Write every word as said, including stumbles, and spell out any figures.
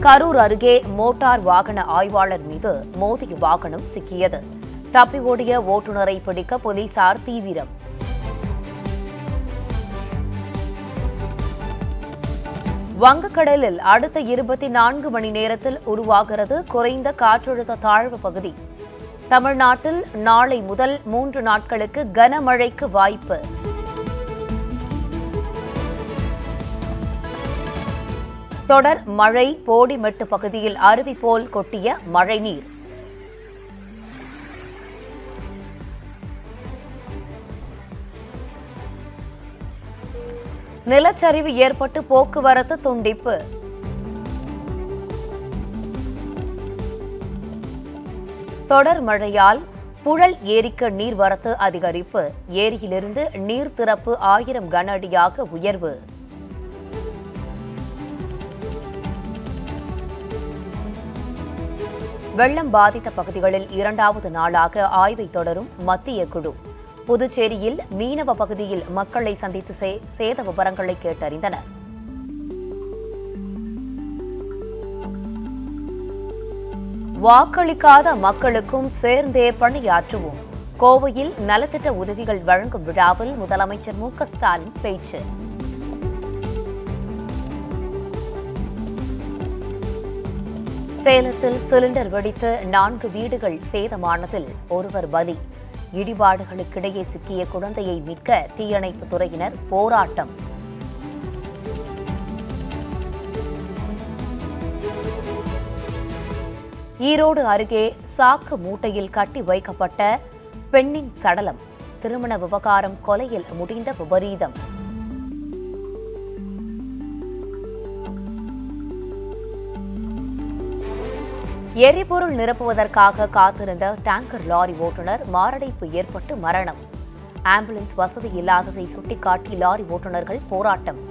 கரூர் அருகே மோட்டார் வாகன ஆய்வாளர் மீது மோதிய வாகனம் சிக்கியது. தப்பி ஓடிய ஓட்டுநரை பிடிக்க போலீசார் தீவிரம். வங்கக்கடலில் அடுத்த இருபத்தி நான்கு மணி நேரத்தில் உருவாகிறது குறைந்த காற்றழுத்த தாழ்வு பகுதி. தமிழ்நாட்டில் நாளை முதல் மூன்று நாட்களுக்கு கனமழைக்கு வாய்ப்பு. தொடர் மழை. போடிமெட்டு பகுதியில் அருவி போல் கொட்டிய மழைநீர். நிலச்சரிவு ஏற்பட்டு போக்குவரத்து துண்டிப்பு. தொடர் மழையால் புழல் ஏரிக்கு நீர்வரத்து அதிகரிப்பு. ஏரியிலிருந்து நீர் திறப்பு ஆயிரம் கன அடியாக உயர்வு. வெள்ளம் பாதித்த பகுதிகளில் இரண்டாவது நாளாக ஆய்வை தொடரும் மத்திய குழு. புதுச்சேரியில் மீனவ பகுதியில் மக்களை சந்தித்து சேத விவரங்களை கேட்டறிந்தனர். வாக்களிக்காத மக்களுக்கும் சேர்ந்தே பணியாற்றுவோம். கோவையில் நலத்திட்ட உதவிகள் வழங்கும் விழாவில் முதலமைச்சர் மு க ஸ்டாலின் பேச்சு. சேலத்தில் சிலிண்டர் வெடித்து நான்கு வீடுகள் சேதமானதில் ஒருவர் பலி. இடிபாடுகளுக்கிடையே சிக்கிய குழந்தையை மீட்க தீயணைப்பு துறையினர் போராட்டம். ஈரோடு அருகே சாக்கு மூட்டையில் கட்டி வைக்கப்பட்ட பெண்ணின் சடலம். திருமண விவகாரம் கொலையில் முடிந்த விபரீதம். எரிபொருள் நிரப்புவதற்காக காத்திருந்த டேங்கர் லாரி ஓட்டுநர் மாரடைப்பு ஏற்பட்டு மரணம். ஆம்புலன்ஸ் வசதி இல்லாததை சுட்டிக்காட்டி லாரி ஓட்டுநர்கள் போராட்டம்.